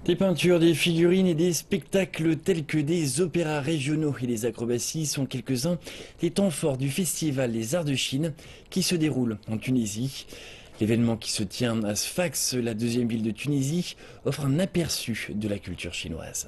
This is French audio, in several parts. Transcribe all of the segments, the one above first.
Des peintures, des figurines et des spectacles tels que des opéras régionaux et des acrobaties sont quelques-uns des temps forts du Festival des Arts de Chine qui se déroule en Tunisie. L'événement qui se tient à Sfax, la deuxième ville de Tunisie, offre un aperçu de la culture chinoise.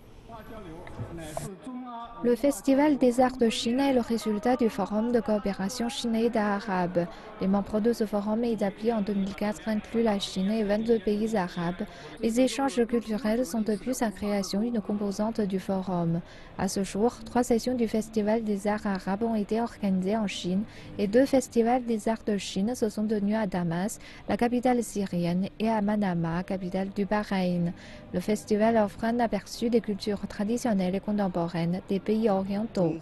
Le Festival des Arts de Chine est le résultat du Forum de coopération Chine-Arabe. Les membres de ce forum établi en 2004 incluent la Chine et 22 pays arabes. Les échanges culturels sont depuis sa création une composante du forum. À ce jour, 3 sessions du Festival des Arts arabes ont été organisées en Chine et 2 festivals des arts de Chine se sont tenus à Damas, la capitale syrienne, et à Manama, capitale du Bahreïn. Le festival offre un aperçu des cultures traditionnelles et contemporaines des pays orientaux.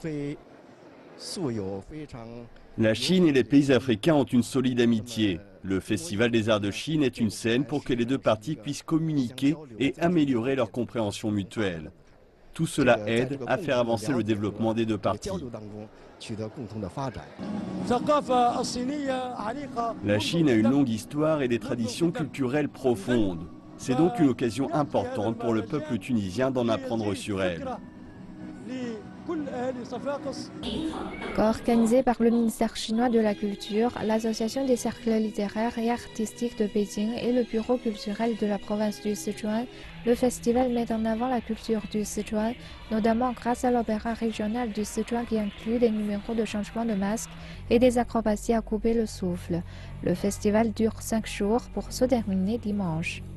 La Chine et les pays africains ont une solide amitié. Le Festival des Arts de Chine est une scène pour que les deux parties puissent communiquer et améliorer leur compréhension mutuelle. Tout cela aide à faire avancer le développement des deux parties. La Chine a une longue histoire et des traditions culturelles profondes. C'est donc une occasion importante pour le peuple tunisien d'en apprendre sur elle. Co-organisée par le ministère chinois de la Culture, l'Association des cercles littéraires et artistiques de Pékin et le Bureau culturel de la province du Sichuan, le festival met en avant la culture du Sichuan, notamment grâce à l'opéra régional du Sichuan qui inclut des numéros de changement de masque et des acrobaties à couper le souffle. Le festival dure 5 jours pour se terminer dimanche.